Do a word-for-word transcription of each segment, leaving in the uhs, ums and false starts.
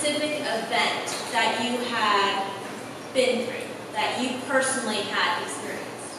specific event that you had been through, that you personally had experienced.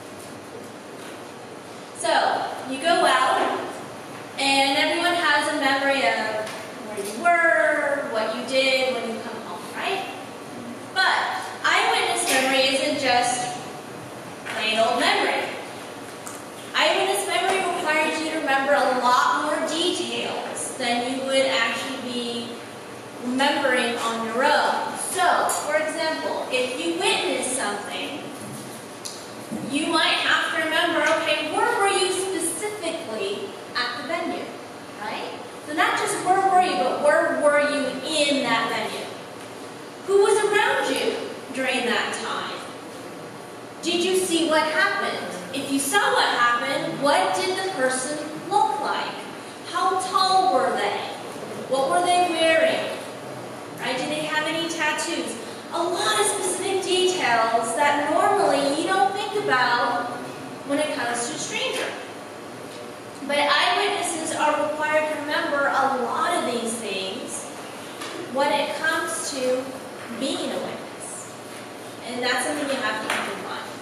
So, you go out, and everyone has a memory of where you were, what you did when you come home, right? But eyewitness memory isn't just plain old memory. Eyewitness memory requires you to remember a lot more details than you would actually be remembering on your own. So, for example, if you witness something, you might have to remember, okay, where were you specifically at the venue, right? So not just where were you, but where were you in that venue? Who was around you during that time? Did you see what happened? If you saw what happened, what did the person look like? How tall were they? What were they wearing? Right? Did they have any tattoos? A lot of specific details that normally you don't think about when it comes to a stranger. But eyewitnesses are required to remember a lot of these things when it comes to being a witness. And that's something you have to keep in mind.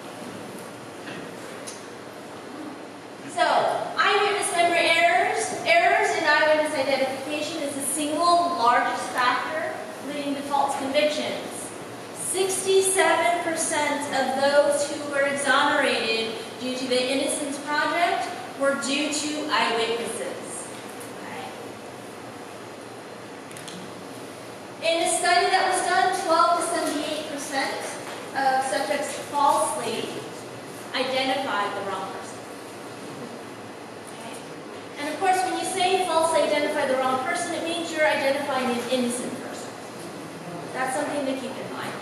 So, eyewitness memory errors. Errors in eyewitness identification is the single largest factor leading to false convictions. sixty-seven percent of those who were exonerated due to the Innocence Project were due to eyewitnesses. Okay. In a study that was done, twelve to seventy-eight percent of subjects falsely identified the wrong person. Okay. And of course, when you say falsely identify the wrong person, it means you're identifying an innocent person. That's something to keep in mind.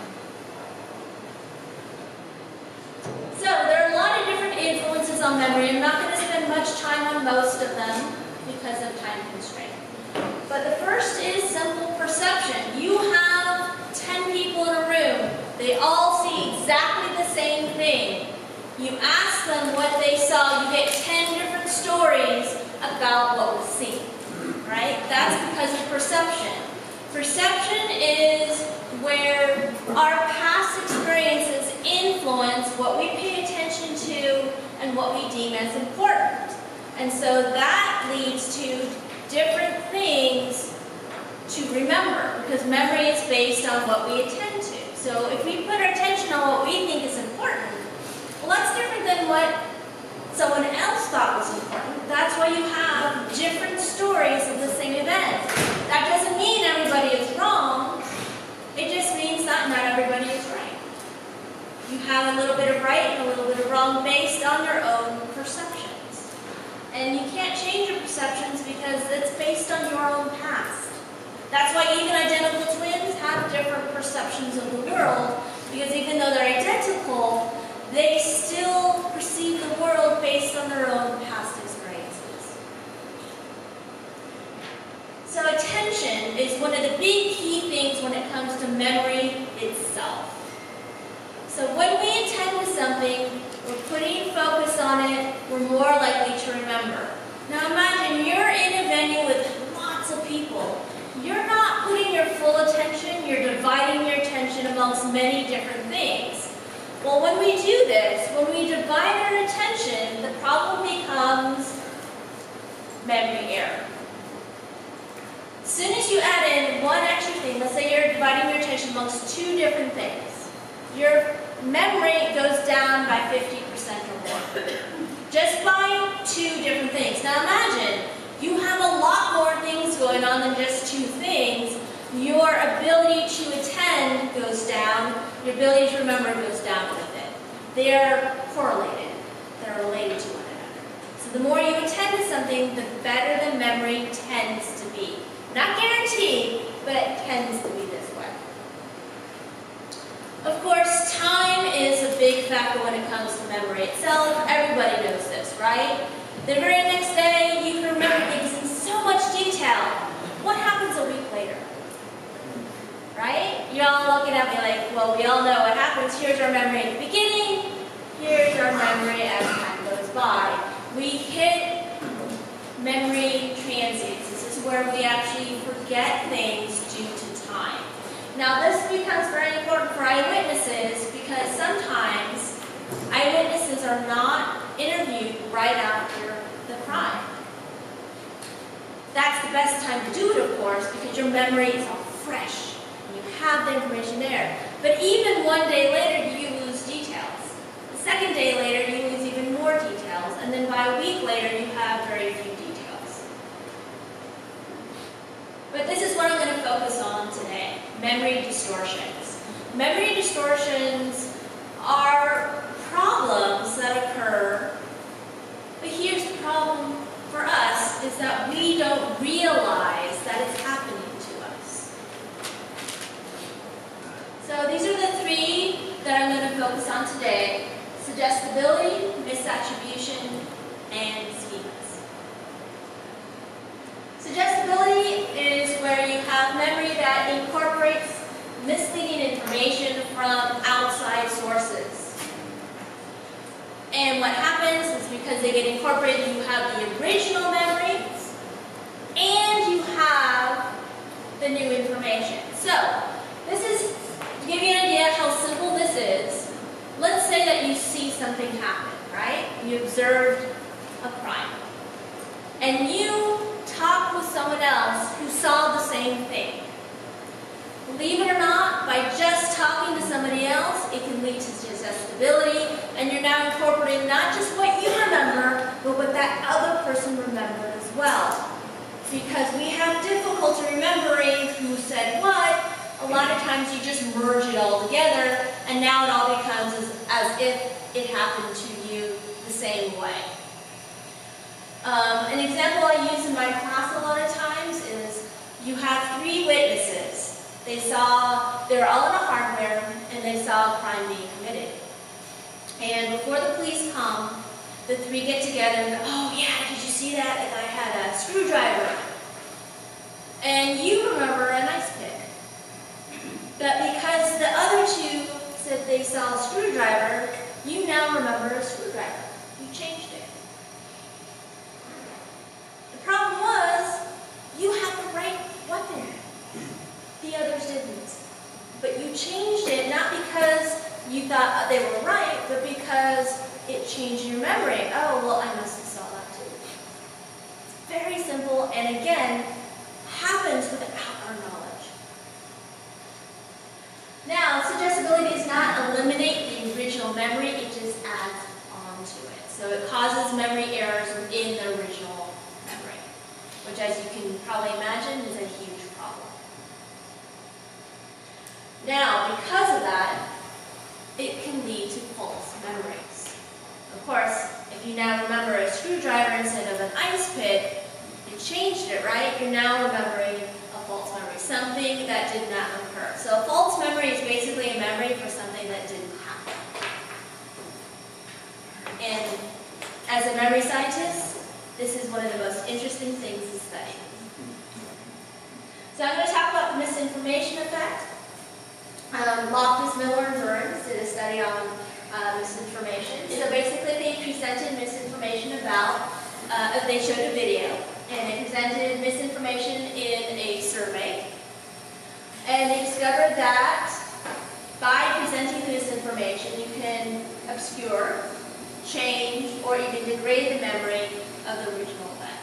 So, there are a lot of different influences on memory. I'm not going to spend much time on most of them because of time constraint. But the first is simple perception. You have ten people in a room. They all see exactly the same thing. You ask them what they saw, you get ten different stories about what was seen. Right? That's because of perception. Perception is where our past experiences influence what we pay attention to and what we deem as important. And so that leads to different things to remember, because memory is based on what we attend to. So if we put our attention on what we think is important, well, that's different than what someone else thought was important. That's why you have different stories of the same event. That doesn't mean everybody is wrong. It just means that not everybody is right. You have a little bit of right and a little bit of wrong based on your own perceptions. And you can't change your perceptions because it's based on your own past. That's why even identical twins have different perceptions of the world, because even though they're identical, they still perceive the world based on their own past experiences. So attention is one of the big key things when it comes to memory itself. So when we attend to something, we're putting focus on it, we're more likely to remember. Now imagine you're in a venue with lots of people. You're not putting your full attention, you're dividing your attention amongst many different things. Well, when we do this, when we divide our attention, the problem becomes memory error. As soon as you add in one extra thing, let's say you're dividing your attention amongst two different things, your memory goes down by fifty percent or more. Just by two different things. Now imagine, you have a lot more things going on than just two things. Your ability to attend goes down, your ability to remember goes down with it. They're correlated. They're related to one another. So the more you attend to something, the better the memory tends to be. Not guaranteed, but it tends to be this way. Of course, time is a big factor when it comes to memory itself. Everybody knows this, right? The very next day, you can remember things in so much detail. What happens a week later? Right? You're all looking at me like, well, we all know what happens. Here's our memory at the beginning. Here's our memory as time goes by. We hit memory transients. This is where we actually forget things due to Now this becomes very important for eyewitnesses because sometimes eyewitnesses are not interviewed right after the crime. That's the best time to do it, of course, because your memory is all fresh and you have the information there. But even one day later, you lose details. The second day later, you lose even more details, and then by a week later, you have very few details. But this is what I'm going to focus on today, memory distortions. Memory distortions are problems that occur, but here's the problem for us, is that we don't realize that it's happening to us. So these are the three that I'm going to focus on today: suggestibility, misattribution, and schemas. Suggestibility is where you have memory that incorporates misleading information from outside sources. And what happens is, because they get incorporated, you have the original memory and you have the new information. So, this is, to give you an idea how simple this is, let's say that you see something happen, right? You observed a crime. And you talk with someone else who saw the same thing. Believe it or not, by just talking to somebody else, it can lead to suggestibility, and you're now incorporating not just what you remember, but what that other person remembered as well. Because we have difficulty remembering who said what, a lot of times you just merge it all together, and now it all becomes as, as if it happened to you the same way. Um, an example I use in my class a lot of times is you have three witnesses. They saw, they were all in a hardware, and they saw a crime being committed. And before the police come, the three get together and go, oh yeah, did you see that? The guy had a screwdriver. And you remember an ice pick. But because the other two said they saw a screwdriver, you now remember a screwdriver. You changed it. The problem was, you had the right weapon. The others didn't. But you changed it not because you thought they were right, but because it changed your memory. Oh, well, I must have saw that too. It's very simple, and again, happens without our knowledge. Now, suggestibility does not eliminate the original memory, it just adds on to it. So it causes memory errors within the original memory, which, as you can probably imagine, is a huge problem. Now, because of that, it can lead to false memories. Of course, if you now remember a screwdriver instead of an ice pick, you changed it, right? You're now remembering a false memory, something that did not occur. So a false memory is basically a memory for something that didn't happen. And as a memory scientist, this is one of the most interesting things to study. So I'm going to talk about the misinformation effect. Um, Loftus, Miller, and Burns did a study on uh, misinformation. So basically they presented misinformation about, uh, they showed a video, and they presented misinformation in a survey. And they discovered that by presenting this information, you can obscure, change, or even degrade the memory of the original event.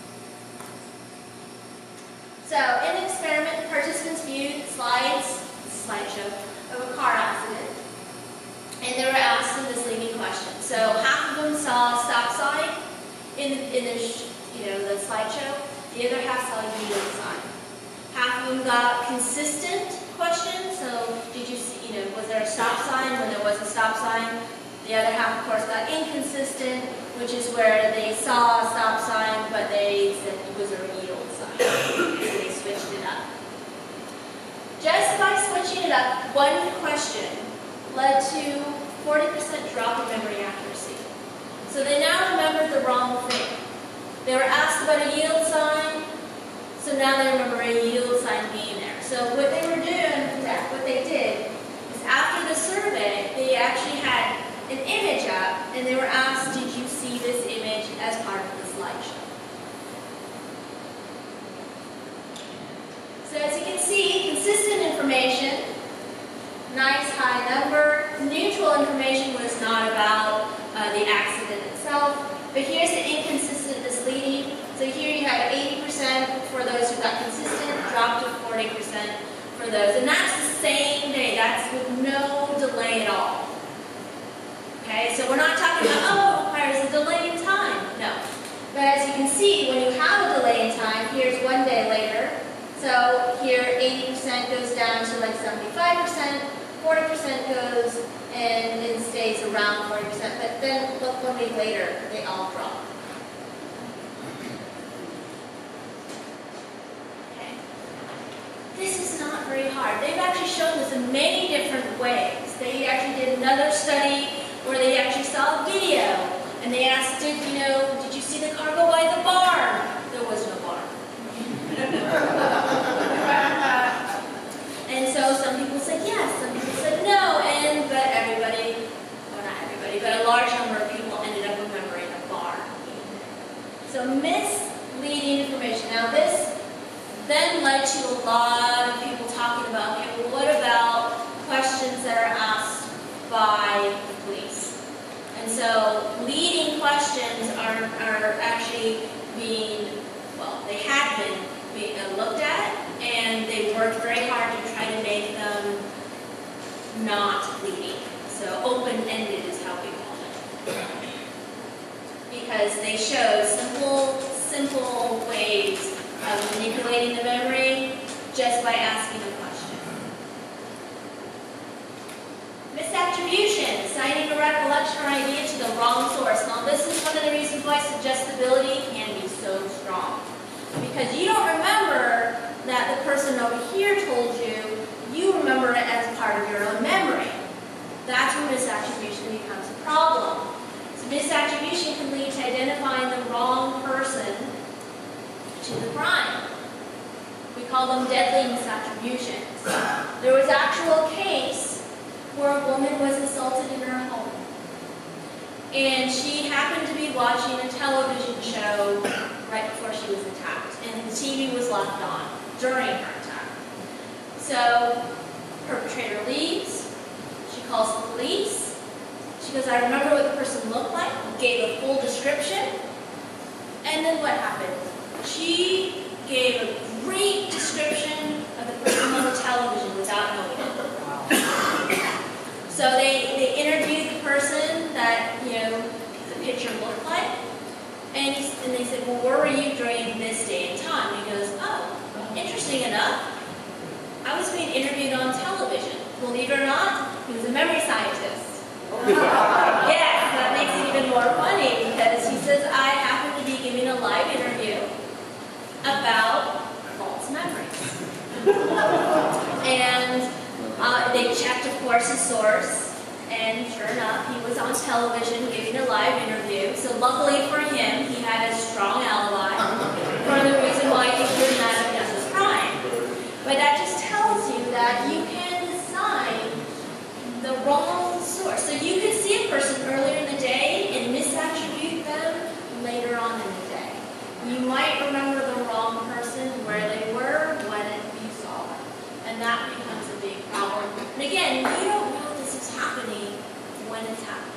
So in the experiment, participants viewed slides, slideshow of a car accident, and they were asked a misleading question. So half of them saw a stop sign in the, in the you know the slideshow. The other half saw a yield sign. Half of them got consistent questions. So did you see? You know, was there a stop sign when there was a stop sign? The other half, of course, got inconsistent, which is where they saw a stop sign, but they said it was a yield sign. So they switched it up. Just by switching it up, one question led to forty percent drop in memory accuracy. So they now remembered the wrong thing. They were asked about a yield sign, so now they remember a yield sign being there. So what they were doing, what they did, is after the survey, they actually had an image up, and they were asked, did you see this image as part of the slideshow? So as you can see, consistent information information, nice high number. Neutral information was not about uh, the accident itself. But here's the inconsistent misleading. So here you have eighty percent for those who got consistent, dropped to forty percent for those. And that's the same day. That's with no delay at all. Okay, so we're not talking about, oh, it requires a delay in time. No. But as you can see, when you have a delay in time, here's one day later. So here eighty percent goes down to like seventy-five percent, forty percent goes and it stays around forty percent. But then look one week later, they all drop. Okay. This is not very hard. They've actually shown this in many different ways. They actually did another study where they actually saw a video and they asked, did you know, did you see the car go by the barn? There was no barn. And so some people said yes, some people said no, and but everybody, well not everybody, but a large number of people ended up remembering a barn. So misleading information. Now this then led to a lot of people talking about, okay, well what about questions that are asked by the police? And so leading questions are, are actually being, well, they have been being looked at, and they worked very hard to try to make them not leading. So open-ended is how we call it. Because they show simple, simple ways of manipulating the memory just by asking a question. Misattribution, assigning a recollection or idea to the wrong source. Now this is one of the reasons why suggestibility can be so strong. Because you don't remember that the person over here told you, you remember it as part of your own memory. That's when misattribution becomes a problem. So misattribution can lead to identifying the wrong person to the crime. We call them deadly misattributions. There was an actual case where a woman was assaulted in her home. And she happened to be watching a television show right before she was attacked. And the T V was left on during her attack. So, perpetrator leaves. She calls the police. She goes, I remember what the person looked like, gave a full description. And then what happened? She gave a great description of the person on the television without knowing it. So they, they interviewed the person that, you know, the picture looked like. And, he, and they said, well, where were you during this day and time? And he goes, oh, interesting enough, I was being interviewed on television. Believe it or not, he was a memory scientist. Yes, that makes it even more funny because he says, I happen to be giving a live interview about false memories. And uh, they checked, of course, his source. And sure enough, he was on television giving a live interview. So luckily for him, he had a strong alibi for the reason why he could not have done this crime. But that just tells you that you can assign the wrong source. So you could see a person earlier in the day and misattribute them later on in the day. You might remember the wrong person, where they were, when you saw them. And that becomes a big problem. And again, you don't know this is happening when it's happening.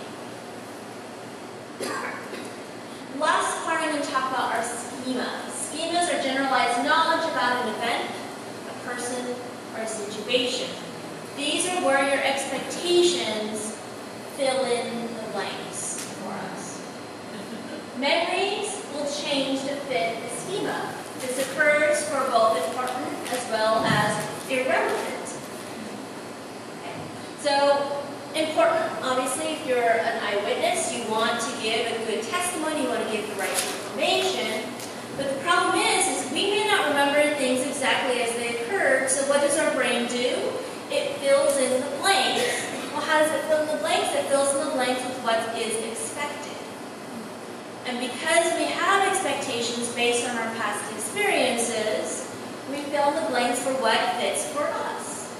Last part I'm going to talk about are schemas. Schemas are generalized knowledge about an event, a person, or a situation. These are where your expectations fill in the blanks for us. Memories will change to fit the schema. This occurs for both important as well as irrelevant. Okay. So, important, obviously, if you're an eyewitness, you want to give a good testimony, you want to give the right information. But the problem is, is we may not remember things exactly as they occurred, so what does our brain do? It fills in the blanks. Well, how does it fill in the blanks? It fills in the blanks with what is expected. And because we have expectations based on our past experiences, we fill in the blanks for what fits for us.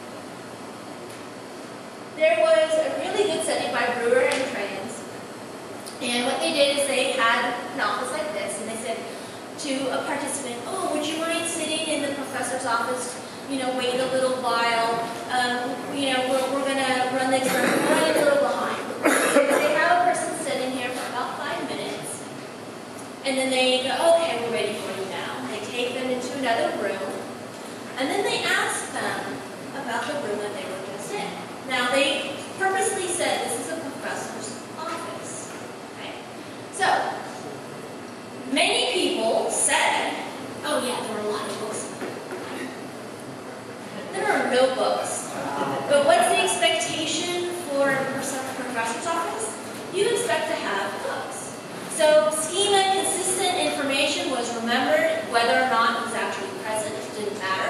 There was a really good study by Brewer and Trans, and what they did is they had an office like this, and they said to a participant, oh, would you mind sitting in the professor's office you know, wait a little while. Um, you know, we're, we're going to run the experiment. We're running a little behind. They have a person sitting here for about five minutes, and then they go, okay, we're ready for you now. They take them into another room, and then they ask them about the room that they were just in. Now, they purposely said this is a professor's office. Okay? So, many people said, oh yeah, there are a lot of books. There are no books. But what's the expectation for a professor's office? You expect to have books. So schema, consistent information was remembered, whether or not it was actually present, didn't matter.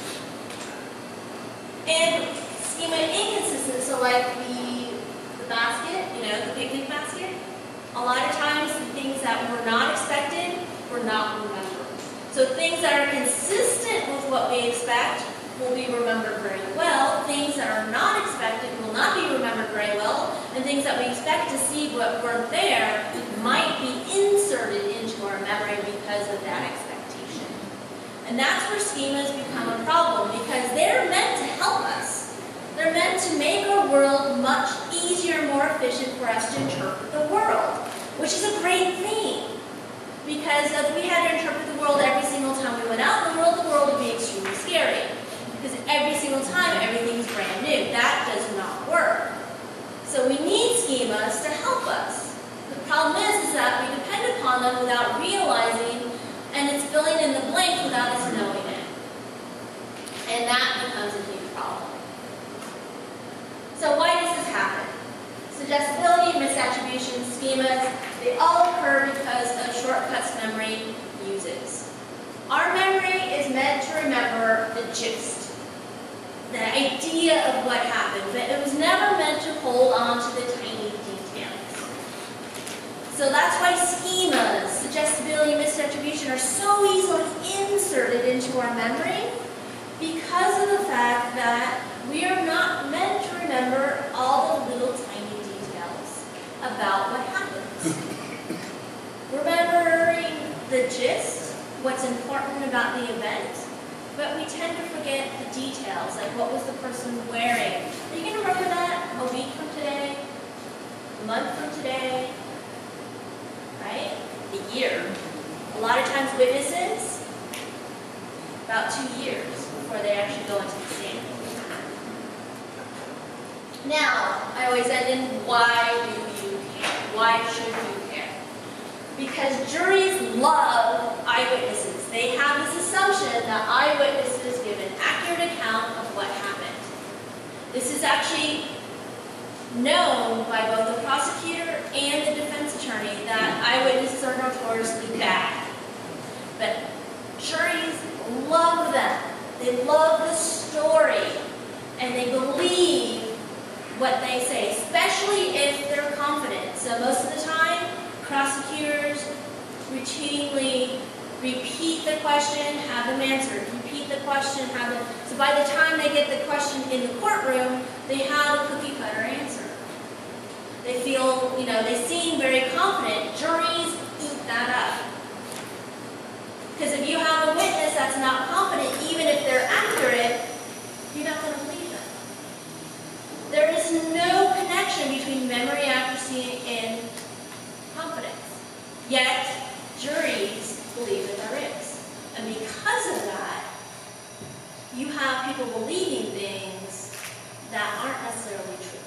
And schema inconsistent, so like the, the basket, you know, the picnic basket, a lot of times the things that were not expected were not remembered. So things that are consistent with what we expect will be remembered very well. Things that are not expected will not be remembered very well. And things that we expect to see but weren't there might be inserted into our memory because of that expectation. And that's where schemas become a problem, because they're meant to help us. They're meant to make our world much easier and more efficient for us to interpret the world, which is a great thing. Because if we had to interpret the world every single time we went out in the world, the world would be extremely scary. Because every single time, everything's brand new. That does not work. So we need schemas to help us. The problem is, is that we depend upon them without realizing, and it's filling in the blank without us knowing it. And that becomes a huge problem. So why does this happen? Suggestibility, misattribution, schemas, they all occur because of shortcuts memory uses. Our memory is meant to remember the gist, the idea of what happened, but it was never meant to hold on to the tiny details. So that's why schemas, suggestibility, misattribution are so easily inserted into our memory, because of the fact that we are not meant to remember all the little tiny details about what happens. Remembering the gist, what's important about the event, but we tend to forget the details, like what was the person wearing. Are you going to remember that a week from today? A month from today? Right? A year. A lot of times witnesses, about two years before they actually go into the stand. Now, I always end in, why do you care? Why should you care? Because juries love eyewitnesses. They have this assumption that eyewitnesses give an accurate account of what happened. This is actually known by both the prosecutor and the defense attorney that eyewitnesses are notoriously bad. But juries love them. They love the story, and they believe what they say, especially if they're confident. So most of the time, prosecutors routinely repeat the question, have them answered. Repeat the question, have them. So by the time they get the question in the courtroom, they have a cookie cutter answer. They feel, you know, they seem very confident. Juries eat that up. Because if you have a witness that's not confident, even if they're accurate, you're not going to believe them. There is no connection between memory accuracy and confidence. Yet, juries believe that there is. And because of that, you have people believing things that aren't necessarily true.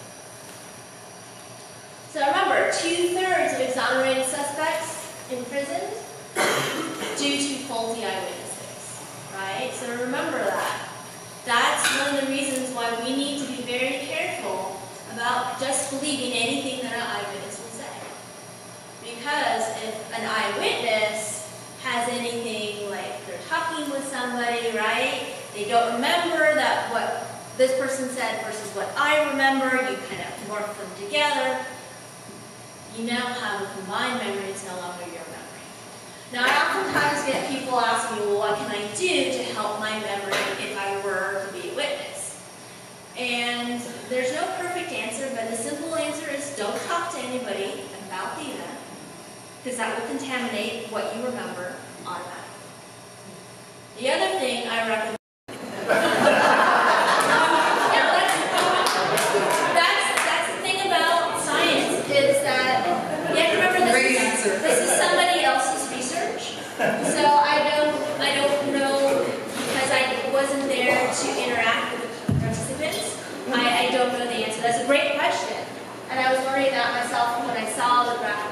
So remember, two-thirds of exonerated suspects imprisoned due to faulty eyewitnesses, right? So remember that. That's one of the reasons why we need to be very careful about just believing anything that an eyewitness will say. Because if an eyewitness has anything like they're talking with somebody, right? They don't remember that what this person said versus what I remember, you kind of morph them together. You now have a combined memory, it's no longer your memory. Now, I oftentimes get people asking me, well, what can I do to help my memory if I were to be a witness? And there's no perfect answer, but the simple answer is don't talk to anybody about the event, because that will contaminate what you remember automatically. The other thing I recommend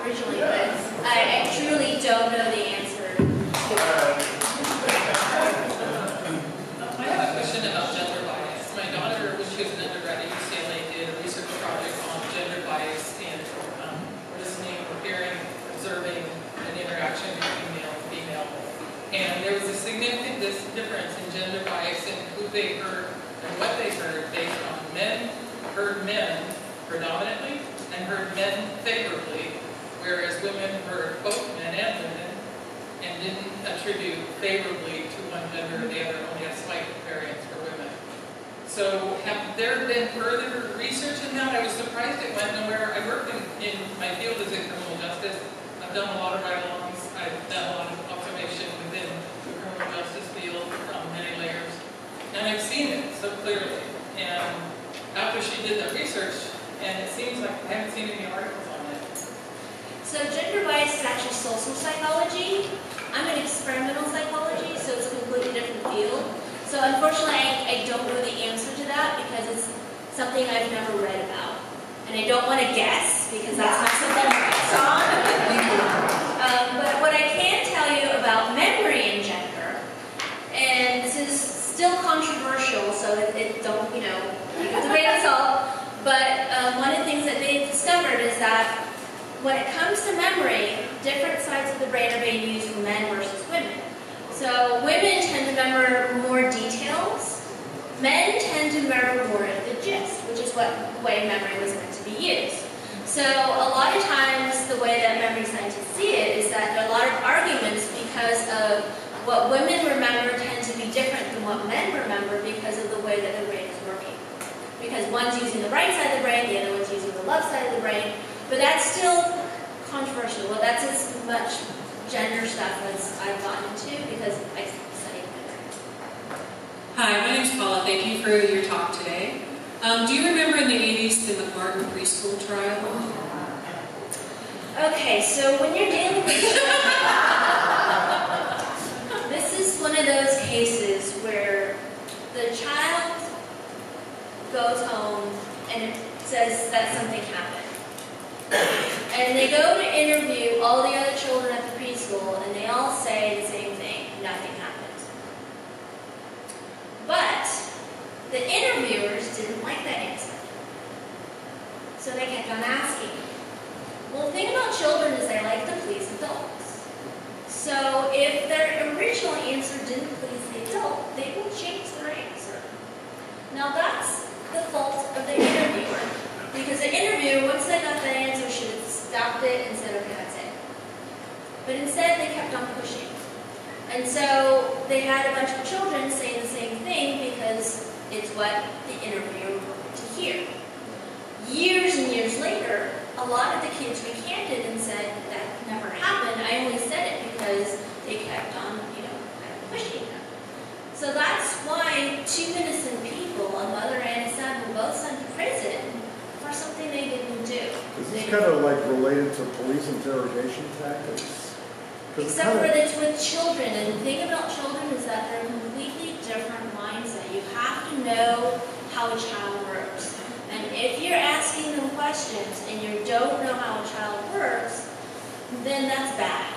originally, but I, I truly don't know the answer to it. I have a question about gender bias. My daughter, when she was an undergrad at U C L A, did a research project on gender bias and um, listening, hearing, observing an interaction between male and female. And there was a significant dis difference in gender bias in who they heard and what they heard based on men heard men predominantly and heard men favorably, whereas women heard both men and women and didn't attribute favorably to one gender or the other, only a slight variance for women. So have there been further research in that? I was surprised it went nowhere. I work in, in my field is in criminal justice. I've done a lot of ride-alongs. I've done a lot of observation within the criminal justice field from many layers. And I've seen it so clearly. And after she did that research, and it seems like I haven't seen any articles on it. So gender bias is actually social psychology. I'm in experimental psychology, so it's a completely different field. So unfortunately, I, I don't know the answer to that because it's something I've never read about. And I don't want to guess because that's not something I'm based on. um, but what I can tell you about memory and gender, and this is still controversial, so it, it don't, you know, take it with a grain of salt, but um, one of the things that they've discovered is that when it comes to memory, different sides of the brain are being used for men versus women. So women tend to remember more details. Men tend to remember more of the gist, which is what the way memory was meant to be used. So a lot of times the way that memory scientists see it is that there are a lot of arguments because of what women remember tend to be different than what men remember because of the way that the brain is working. Because one's using the right side of the brain, the other one's using the left side of the brain. But that's still controversial. Well, that's as much gender stuff as I've gotten into because I study memory. Hi, my name's Paula. Thank you for your talk today. Um, do you remember in the eighties the McMartin preschool trial? Okay, so when you're dealing with this is one of those cases where the child goes home and it says that something happened. And they go to interview all the other children at the preschool and they all say the same thing, nothing happened. But the interviewers didn't like that answer. So they kept on asking. Well, the thing about children is they like to please adults. So if their original answer didn't please the adult, they will change their answer. Now that's the fault of the interviewer. Because the interviewer, once they got that answer, should have stopped it and said, okay, that's it. But instead, they kept on pushing. And so they had a bunch of children saying the same thing because it's what the interviewer wanted to hear. Years and years later, a lot of the kids recanted and said, that never happened. I only said it because they kept on, you know, kind of pushing them. So that's why two innocent people, a mother and a son, were both sent to prison for something they didn't do. Is this kind of like related to police interrogation tactics? Except for that it's with children, and the thing about children is that they're a completely different mindset. You have to know how a child works. And if you're asking them questions and you don't know how a child works, then that's bad.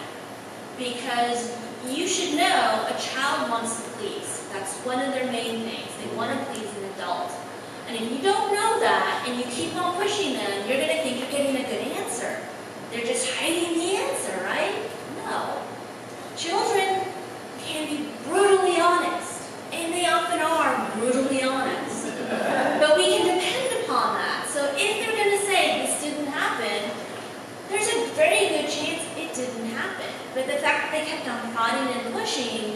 Because you should know a child wants to please. That's one of their main things. They want to please an adult. And if you don't know that, and you keep on pushing them, you're going to think you're getting a good answer. They're just hiding the answer, right? No. Children can be brutally honest, and they often are brutally honest. But we can depend upon that. So if they're going to say this didn't happen, there's a very good chance it didn't happen. But the fact that they kept on prodding and pushing,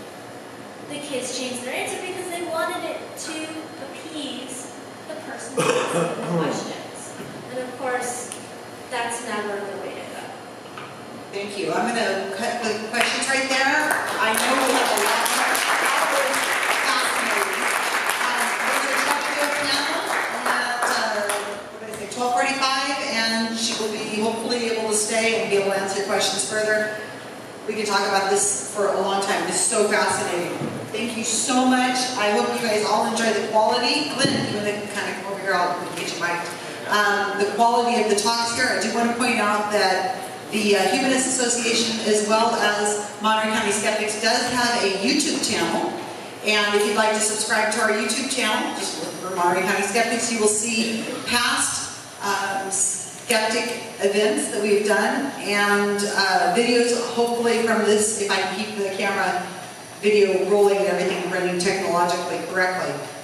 the kids changed their answer because they wanted it to appease the person asking the questions. And of course, that's never the way to go. Thank you. I'm going to cut the questions right there. I know we have a lot more. That was fascinating. Um, we're going to talk to a panel at uh, what did I say, twelve forty-five, and she will be hopefully able to stay and be able to answer your questions further. We can talk about this for a long time. This is so fascinating. Thank you so much. I hope you guys all enjoy the quality. Glenn, you want to kind of come over here? I'll get you mic. Um, the quality of the talks here. I do want to point out that The uh, Humanist Association, as well as Monterey County Skeptics, does have a YouTube channel. And if you'd like to subscribe to our YouTube channel, just look for Monterey County Skeptics. You will see past um, skeptic events that we've done and uh, videos, hopefully from this, if I can keep the camera video rolling and everything running technologically correctly.